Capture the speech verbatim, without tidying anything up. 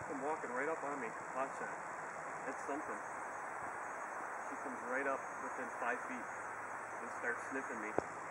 gonna come walking right up on me. Watch that. It's something. She comes right up within five feet and starts sniffing me.